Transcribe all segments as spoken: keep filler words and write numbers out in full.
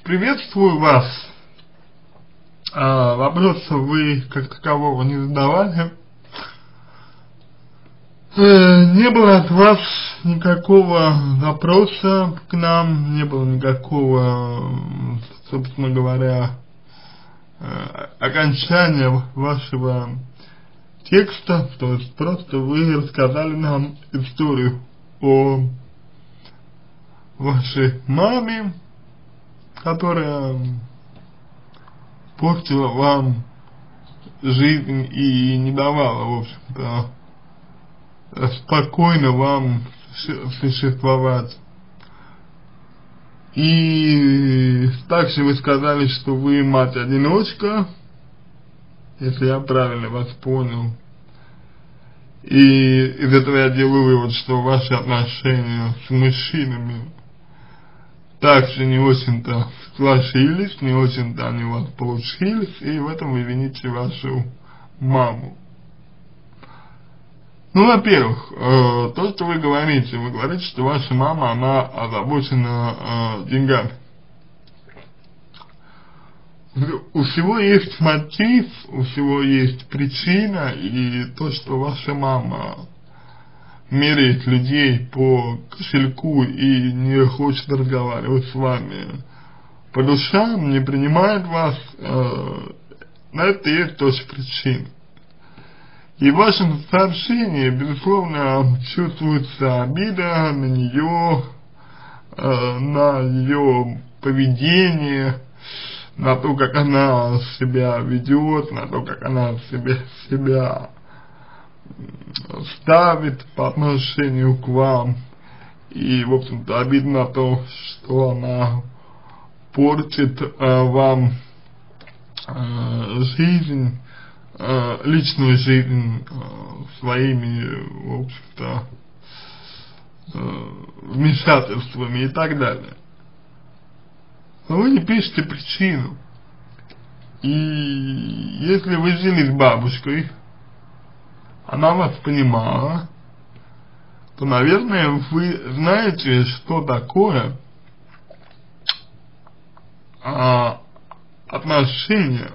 Приветствую вас. А, вопроса вы как такового не задавали. Э, не было от вас никакого запроса к нам, не было никакого, собственно говоря, э, окончания вашего текста, то есть просто вы рассказали нам историю о вашей маме, которая портила вам жизнь и не давала, в общем-то, спокойно вам существовать. И также вы сказали, что вы мать-одиночка, если я правильно вас понял. И из этого я делаю вывод, что ваши отношения с мужчинами также не очень-то сложились, не очень-то они у вас получились, и в этом вы вините вашу маму. Ну, во-первых, э, то, что вы говорите, вы говорите, что ваша мама, она озабочена э, деньгами. У всего есть мотив, у всего есть причина, и то, что ваша мама меряет людей по кошельку и не хочет разговаривать с вами по душам, не принимает вас, э, на это есть тоже причина. И в вашем сообщении, безусловно, чувствуется обида на нее, э, на ее поведение, на то, как она себя ведет, на то, как она себя, себя ставит по отношению к вам. И, в общем-то, обидно то, что она портит э, вам э, жизнь, э, личную жизнь э, своими, в общем-то, э, вмешательствами и так далее. Но вы не пишете причину. И если вы жили с бабушкой, она вас понимала, то, наверное, вы знаете, что такое а, отношения,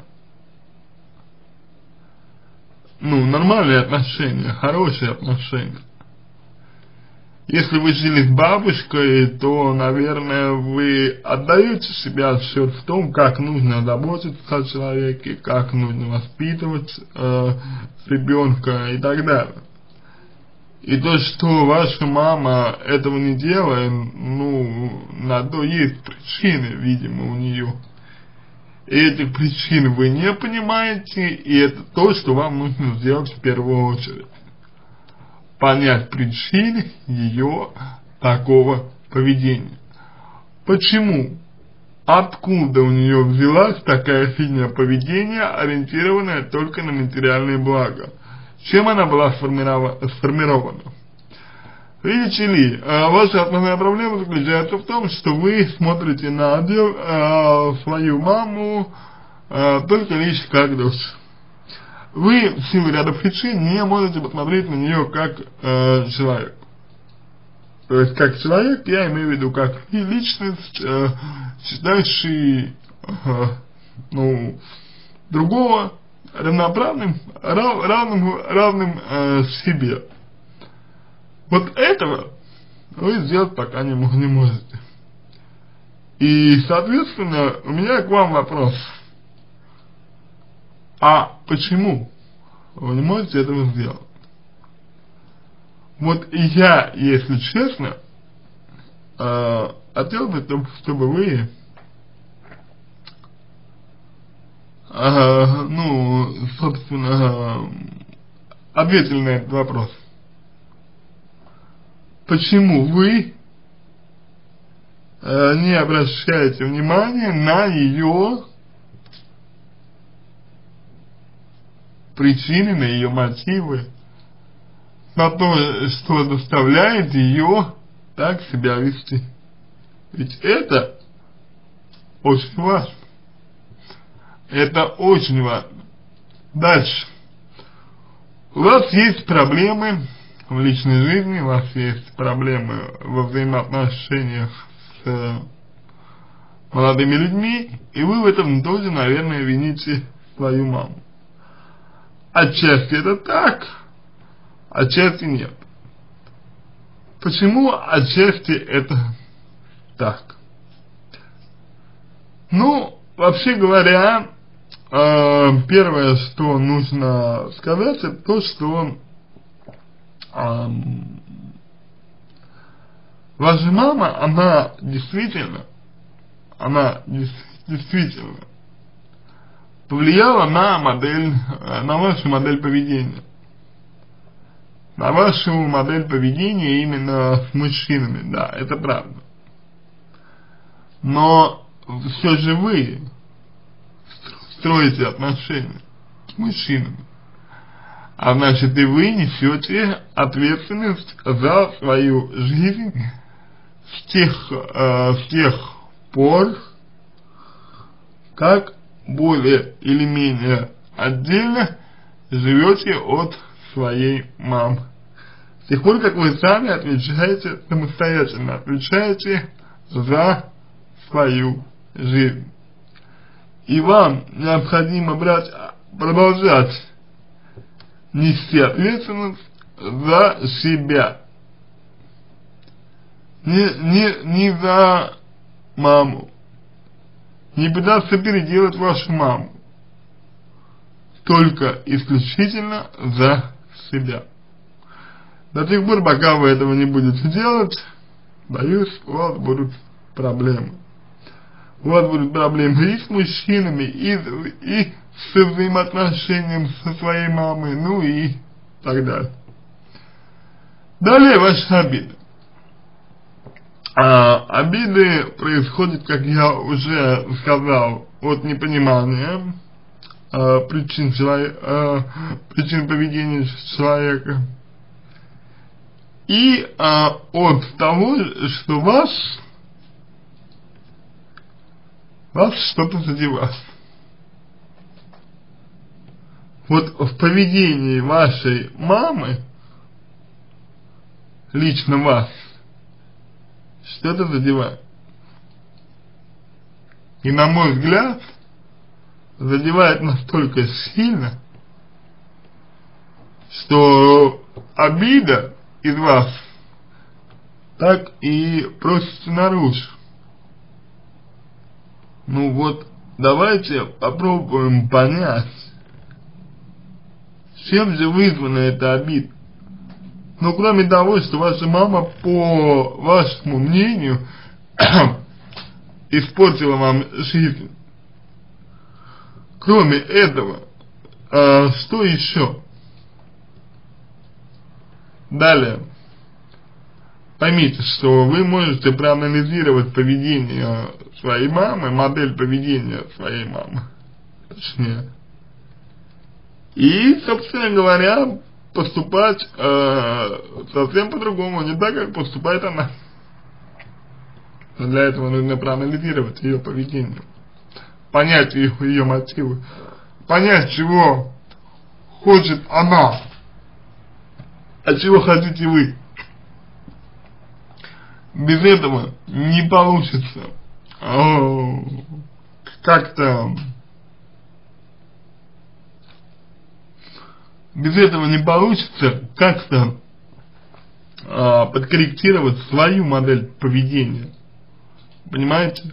ну, нормальные отношения, хорошие отношения. Если вы жили с бабушкой, то, наверное, вы отдаете себе отчет в том, как нужно заботиться о человеке, как нужно воспитывать э, ребенка и так далее. И то, что ваша мама этого не делает, ну, на то есть причины, видимо, у нее. И этих причин вы не понимаете, и это то, что вам нужно сделать в первую очередь. Понять причины ее такого поведения. Почему? Откуда у нее взялась такая линия поведения, ориентированная только на материальные блага? Чем она была сформирована? Видите ли, ваша основная проблема заключается в том, что вы смотрите на э, свою маму э, только лишь как дочь. Вы в силу ряда причин не можете посмотреть на нее как э, человек. То есть как человек, я имею в виду как и личность, э, считающий э, ну, другого равноправным, рав, равным, равным э, себе. Вот этого вы сделать пока не, не можете. И, соответственно, у меня к вам вопрос. А почему вы не можете этого сделать? Вот и я, если честно, э, хотел бы, чтобы вы, э, ну, собственно, ответили на этот вопрос. Почему вы э, не обращаете внимания на ее причины, на ее мотивы, на то, что заставляет ее так себя вести? Ведь это очень важно. Это очень важно. Дальше. У вас есть проблемы в личной жизни, у вас есть проблемы во взаимоотношениях с молодыми людьми, и вы в этом тоже, наверное, вините свою маму. Отчасти это так, отчасти нет. Почему отчасти это так? Ну, вообще говоря, э, первое, что нужно сказать, это то, что э, ваша мама, она действительно, она действительно повлияла на модель, на вашу модель поведения. На вашу модель поведения именно с мужчинами, да, это правда. Но все же вы строите отношения с мужчинами. А значит, и вы несете ответственность за свою жизнь с тех, э, с тех пор, как более или менее отдельно живете от своей мамы. С тех пор, как вы сами отвечаете, самостоятельно отвечаете за свою жизнь. И вам необходимо брать, продолжать нести ответственность за себя. Не, не, не за маму. Не пытаться переделать вашу маму. Только исключительно за себя. До тех пор, пока вы этого не будете делать, боюсь, у вас будут проблемы. У вас будут проблемы и с мужчинами, и, и с взаимоотношением со своей мамой, ну и так далее. Далее ваша обида. А, обиды происходят, как я уже сказал, от непонимания а, причин, человека, а, причин поведения человека и а, от того, что вас, вас что-то задевает. Вот в поведении вашей мамы, лично вас, что-то задевает. И на мой взгляд, задевает настолько сильно, что обида из вас так и просится наружу. Ну вот, давайте попробуем понять, чем же вызвана эта обида. Ну, кроме того, что ваша мама, по вашему мнению, испортила вам жизнь. Кроме этого, э, что еще? Далее. Поймите, что вы можете проанализировать поведение своей мамы, модель поведения своей мамы, точнее. И, собственно говоря, поступать э, совсем по-другому, не так, как поступает она. Но для этого нужно проанализировать ее поведение, понять ее, ее мотивы, понять, чего хочет она, а чего хотите вы. Без этого не получится как-то, без этого не получится как-то а, подкорректировать свою модель поведения. Понимаете?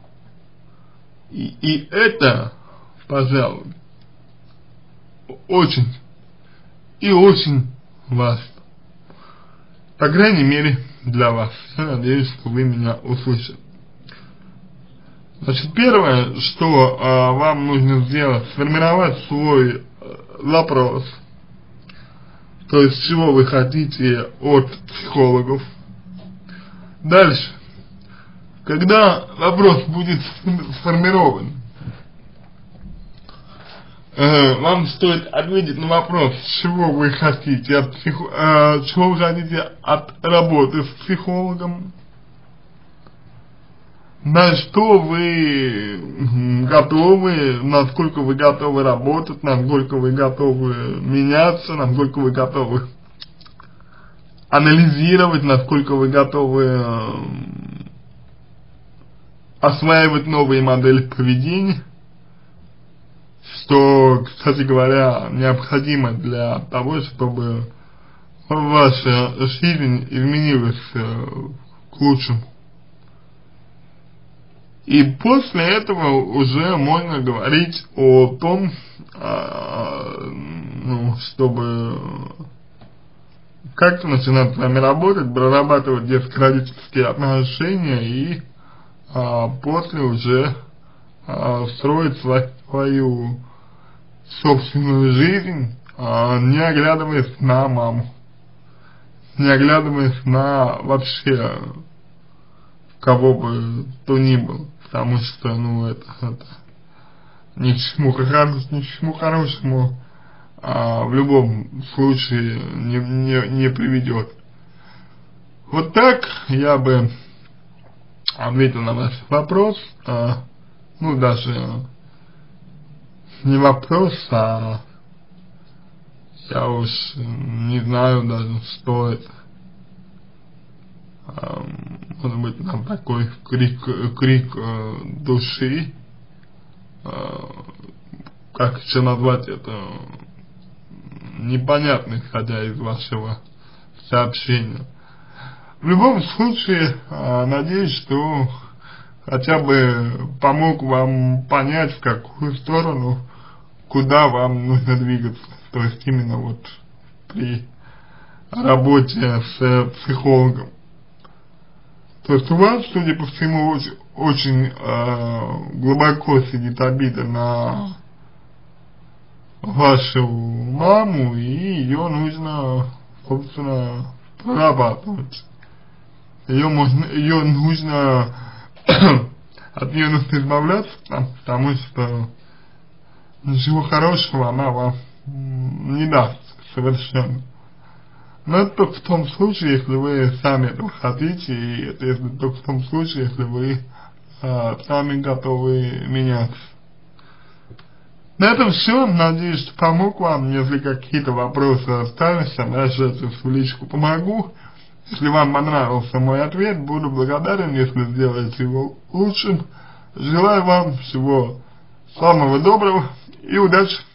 И, и это, пожалуй, очень и очень важно. По крайней мере, для вас. Я надеюсь, что вы меня услышите. Значит, первое, что а, вам нужно сделать, сформировать свой а, запрос. То есть, чего вы хотите от психологов. Дальше. Когда вопрос будет сформирован, э, вам стоит ответить на вопрос, чего вы хотите от психо, э, чего вы хотите от работы с психологом, на что вы готовы, насколько вы готовы работать, насколько вы готовы меняться, насколько вы готовы анализировать, насколько вы готовы осваивать новые модели поведения, что, кстати говоря, необходимо для того, чтобы ваша жизнь изменилась э, к лучшему. И после этого уже можно говорить о том, э, ну, чтобы как-то начинать с вами работать, прорабатывать детско-родительские отношения и э, после уже э, строить свою, свою собственную жизнь, э, не оглядываясь на маму, не оглядываясь на вообще кого бы то ни было, потому что, ну, это, это ни к чему, ни к чему хорошему а, в любом случае не, не, не приведет. Вот так я бы ответил на ваш вопрос, а, ну, даже не вопрос, а я уж не знаю даже, что это. А, может быть, там такой крик, крик э, души, э, как еще назвать это, непонятно, исходя из вашего сообщения. В любом случае, э, надеюсь, что хотя бы помог вам понять, в какую сторону, куда вам нужно двигаться. То есть именно вот при работе с психологом. То есть у вас, судя по всему, очень, очень э, глубоко сидит обида на вашу маму, и ее нужно, собственно, прорабатывать. Ее можно, ее нужно, от нее нужно избавляться, потому что ничего хорошего она вам не даст совершенно. Но это только в том случае, если вы сами этого хотите, и это если, только в том случае, если вы э, сами готовы меняться. На этом все. Надеюсь, что помог вам. Если какие-то вопросы остались, обращайтесь в личку, помогу. Если вам понравился мой ответ, буду благодарен, если сделаете его лучшим. Желаю вам всего самого доброго и удачи!